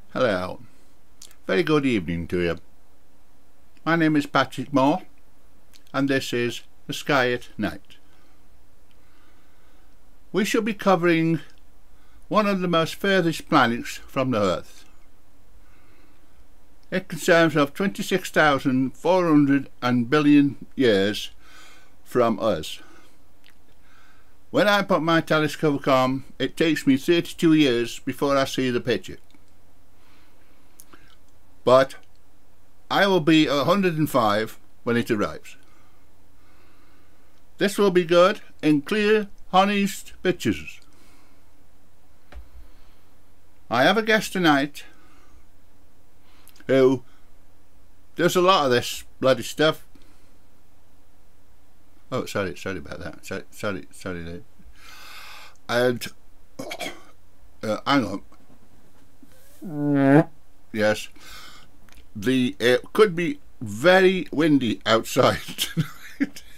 Hello, very good evening to you. My name is Patrick Moore and this is The Sky at Night. We shall be covering one of the most furthest planets from the Earth. It concerns of 26,400 billion years from us. When I put my telescope on, it takes me 32 years before I see the picture. But I will be 105 when it arrives. This will be good in clear, honest pictures. I have a guest tonight who does a lot of this bloody stuff. Oh, sorry about that. Sorry, Dave. And hang on. Yes. It could be very windy outside tonight.